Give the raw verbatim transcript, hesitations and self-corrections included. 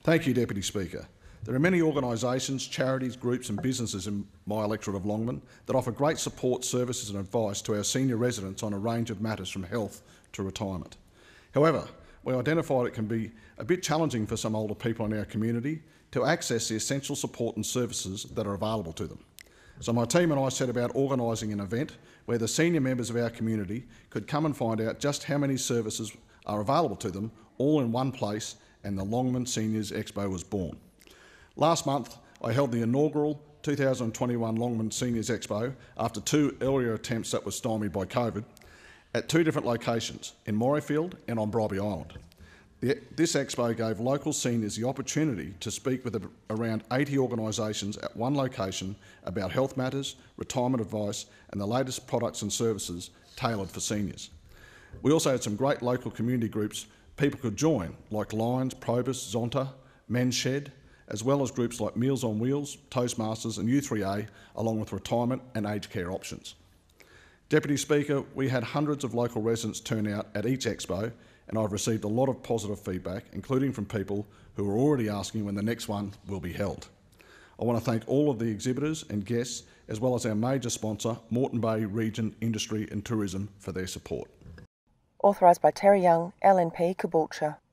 Thank you, Deputy Speaker. There are many organisations, charities, groups and businesses in my electorate of Longman that offer great support, services and advice to our senior residents on a range of matters from health to retirement. However, we identified it can be a bit challenging for some older people in our community to access the essential support and services that are available to them. So my team and I set about organising an event where the senior members of our community could come and find out just how many services are available to them all in one place, and the Longman Seniors Expo was born. Last month, I held the inaugural two thousand twenty-one Longman Seniors Expo after two earlier attempts that were stymied by COVID at two different locations, in Morayfield and on Bribie Island. The, this expo gave local seniors the opportunity to speak with a, around eighty organisations at one location about health matters, retirement advice and the latest products and services tailored for seniors. We also had some great local community groups people could join, like Lions, Probus, Zonta, Men's Shed, as well as groups like Meals on Wheels, Toastmasters and U three A, along with retirement and aged care options. Deputy Speaker, we had hundreds of local residents turn out at each expo, and I've received a lot of positive feedback, including from people who are already asking when the next one will be held. I want to thank all of the exhibitors and guests, as well as our major sponsor, Moreton Bay Region Industry and Tourism, for their support. Authorised by Terry Young, L N P, Caboolture.